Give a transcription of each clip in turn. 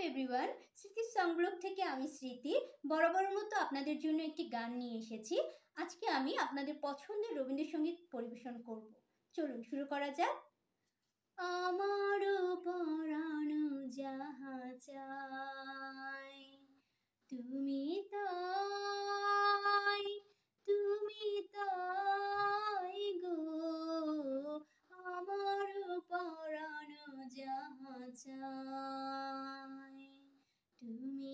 Everyone, স্মৃতির সংগ্রহ থেকে আমি স্মৃতি বরাবরের মতো আপনাদের জন্য একটি গান নিয়ে এসেছি। আজকে আমি আপনাদের পছন্দের রবীন্দ্রসঙ্গীত পরিবেশন করব। চলুন শুরু করা যাক। আমারো পরানো যাহা চাই তুমি তাই, তুমি তাই গো। আমারো পরানো যাহা চাই তুমি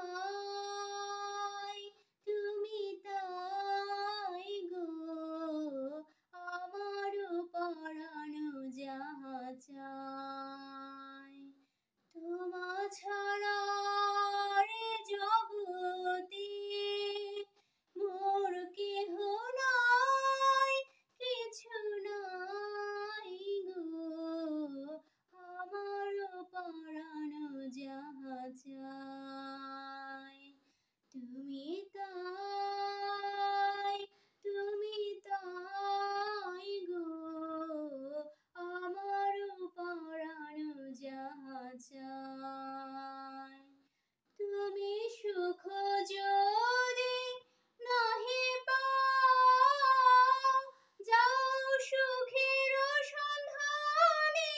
তাই, তুমি তাই গো। আমারো পরানো যাহা চাই তোমা ছাড়া রে জগতে মোর কেহ নাই, কিছু নাই গো। আমারো পরানো যাহা চাই তুমি তাই, তুমি তাই গো। আমারো পরানো যাহা চাই তুমি সুখ যদি নাহি পাও, যাও সুখের সন্ধানে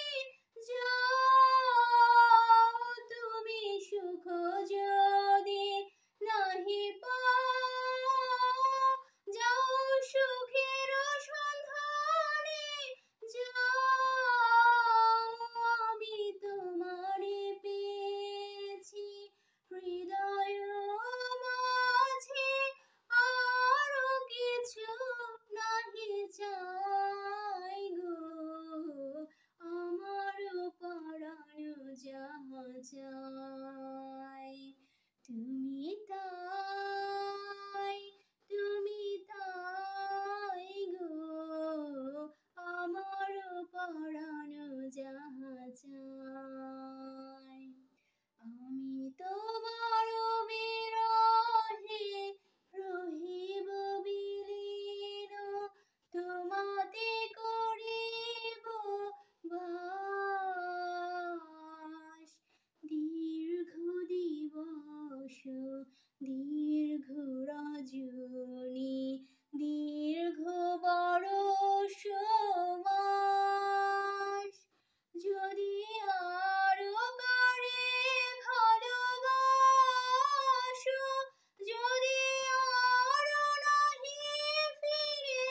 যাও। তুমি সুখ যদি নাহি পাও, যাও সুখের সন্ধানে যাও। আমি তোমারে পেয়েছি হৃদয় মাঝে, আরো কিছু নাহি চাই গো। আমারো পরানো যাহা চাই তুমি তাই, তুমি তাই গো। আমারো পরানো যাহা চাই আমি তোমার বিরহে রহিব বিলীন, তোমাতে করিব বাস। দীর্ঘ দিবস দীর্ঘ রজনী দীর্ঘ বরষ মাস, যদি আরো কারে ভালোবাসো, যদি আরো নাহি ফিরে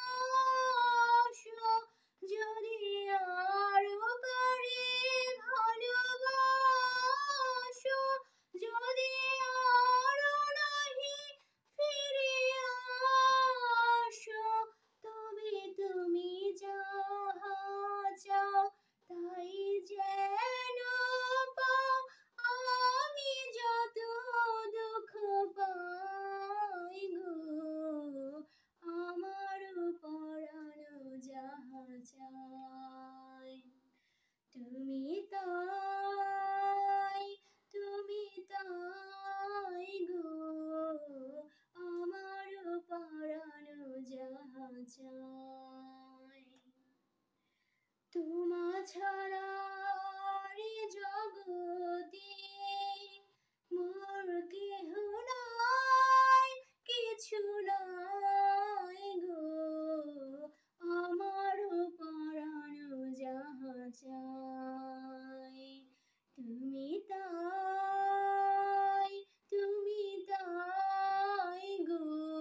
আসো, যদি আরো কারে ভালোবাসো, যদি আরো নাহি ফিরে আসো, তবে তুমি যাহা চাও তাই যেন পাও। আমি যত দুঃখ পাই গো, আমারো পরানো যাহা চাই তুমি তাই, তুমি তাই গো। আমারো পরানো যাহা চাই তোমা ছাড়া রে জগতে মোর কেহ নাই, কিছু নাই গো। আমারো পরানো যাহা চাই তুমি তাই, তুমি তাই গো।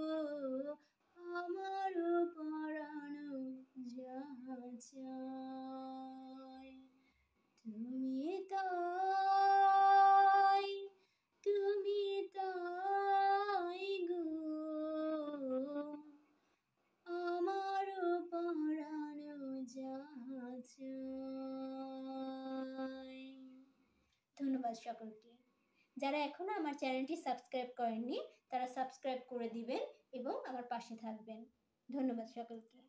আমারো পরানো যাহা চাই তুমি তাই, তুমি তাই গো। আমারো পরানো যাহা চাই। ধন্যবাদ সকলকে। যারা এখনো আমার চ্যানেলটি সাবস্ক্রাইব করেননি তারা সাবস্ক্রাইব করে দিবেন এবং আমার পাশে থাকবেন। ধন্যবাদ সকলকে।